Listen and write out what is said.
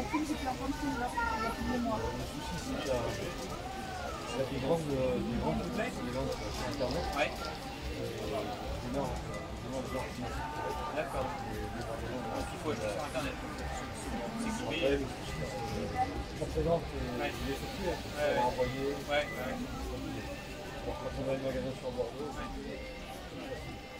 films, j'ai plein de films là, il y a plus de mémoire. Le souci, c'est qu'il y a des ventes sur Internet. Ouais. D'accord. Donc il faut acheter sur Internet. Après, le souci, je représente les sorties, pour envoyer. Ouais. Quand on a un magasin sur Bordeaux,